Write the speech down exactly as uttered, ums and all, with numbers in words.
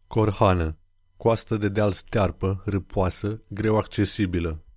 Corhană. Coastă de deal stearpă, râpoasă, greu accesibilă.